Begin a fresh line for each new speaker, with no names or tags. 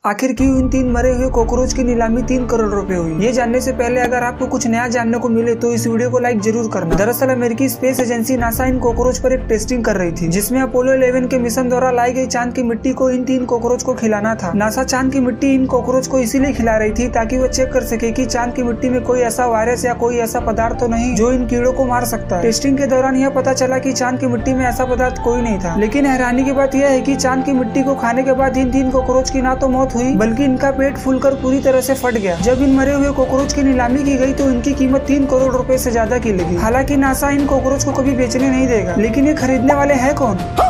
आखिर क्यों इन 3 मरे हुए कॉकरोच की नीलामी 3 करोड़ रुपए हुई? ये जानने से पहले अगर आपको कुछ नया जानने को मिले तो इस वीडियो को लाइक जरूर करना। दरअसल अमेरिकी स्पेस एजेंसी नासा इन कॉकरोच पर एक टेस्टिंग कर रही थी, जिसमें अपोलो 11 के मिशन द्वारा लाई गई चांद की मिट्टी को इन 3 कॉकरोच को खिलाना था। नासा चांद की मिट्टी इन कॉकरोच को इसीलिए खिला रही थी ताकि वो चेक कर सके कि चांद की मिट्टी में कोई ऐसा वायरस या कोई ऐसा पदार्थ तो नहीं जो इन कीड़ों को मार सकता है। टेस्टिंग के दौरान यह पता चला कि चांद की मिट्टी में ऐसा पदार्थ कोई नहीं था। लेकिन हैरानी की बात यह है कि चांद की मिट्टी को खाने के बाद इन 3 कॉकरोच की ना तो मौत हुई बल्कि इनका पेट फूलकर पूरी तरह से फट गया। जब इन मरे हुए कॉकरोच की नीलामी की गई तो इनकी कीमत 3 करोड़ रुपए से ज्यादा की लगी। हालांकि नासा इन कॉकरोच को कभी बेचने नहीं देगा, लेकिन ये खरीदने वाले हैं कौन?